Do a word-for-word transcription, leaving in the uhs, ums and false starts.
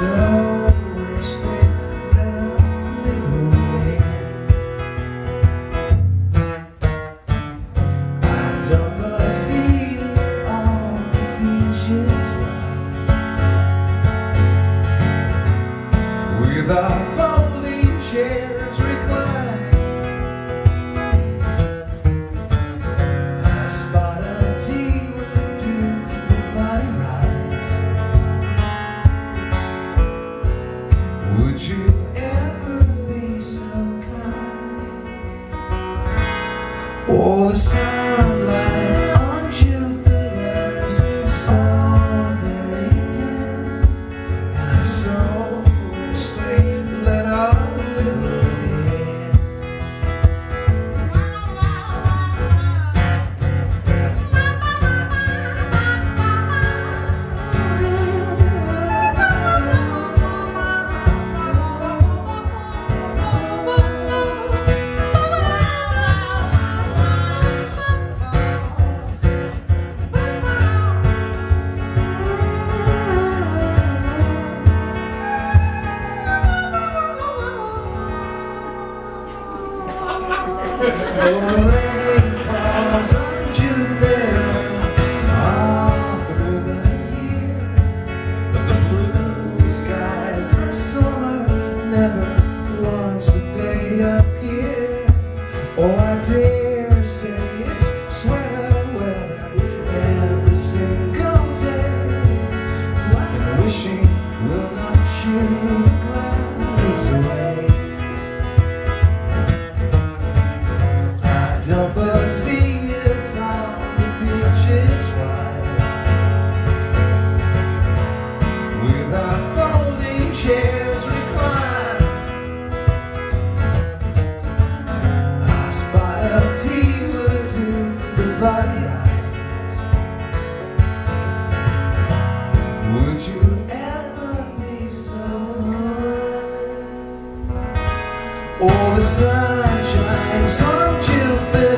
wish they let a little rain. I dump the seas on the beaches with our folding chairs recline. I spot a tea would do the body right. Would you ever be so kind? Oh, the sunlight on Jupiter's so very dim, and I so wish they let our little in. Oh, the rain falls on Jupiter all through the year, but the blue skies of summer never once do they appear. Oh, I dare say it's sweater weather every single day, and wishing will not shoo the clouds away. Dump the seas on the beaches wide with our folding chairs recline. I spot a tea would do the body right. Would you ever be so good? Oh, the sun shines on Jupiter.